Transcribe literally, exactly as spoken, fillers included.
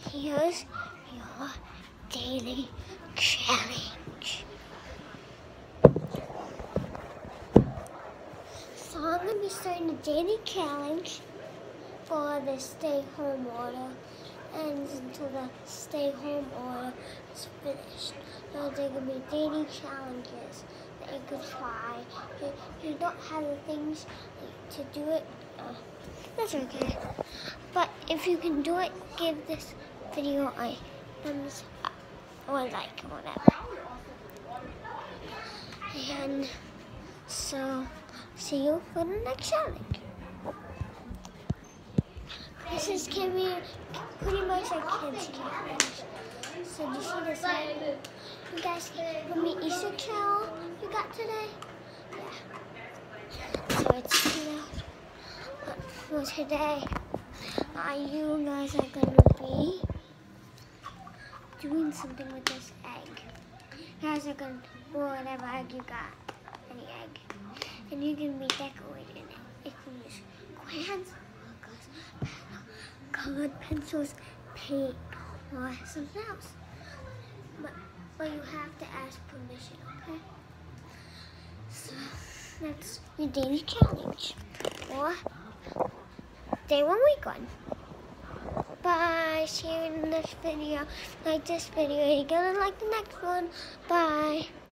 Here's your daily challenge. So I'm going to be starting a daily challenge for the stay home order, and until the stay home order is finished. So there are going to be daily challenges that you could try. If you don't have the things to do it, uh, that's okay. But if you can do it, give this video a thumbs up or like or whatever. And so, see you for the next challenge. This is can be pretty much a kids challenge. So do you see this one? You guys can me Easter carol you got today? Yeah. So it's you know for today. Uh, you guys are gonna be doing something with this egg. You guys are gonna do whatever egg you got, any egg, and you can be decorating it. You can use crayons, colored pencils, paint, or something else. But, but you have to ask permission, okay? So that's your daily challenge, or day one, week one. Bye. See you in the next video. Like this video. You're gonna like the next one. Bye.